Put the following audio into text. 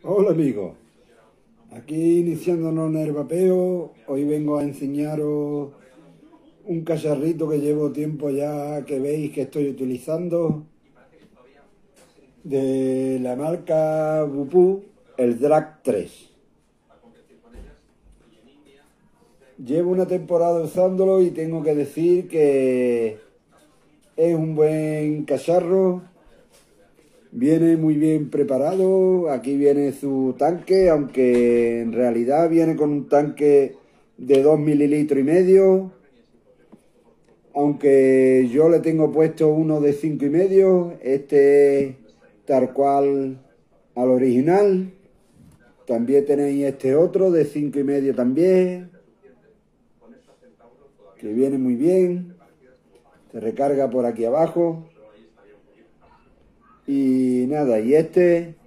Hola amigos, aquí iniciándonos en el vapeo. Hoy vengo a enseñaros un cacharrito que llevo tiempo ya que veis que estoy utilizando de la marca Bupú, el Drag 3. Llevo una temporada usándolo y tengo que decir que es un buen cacharro. Viene muy bien preparado. Aquí viene su tanque, aunque en realidad viene con un tanque de 2,5 mililitros. Aunque yo le tengo puesto uno de 5,5. Este tal cual al original. También tenéis este otro de 5,5 también, que viene muy bien. Se recarga por aquí abajo. Y nada, y este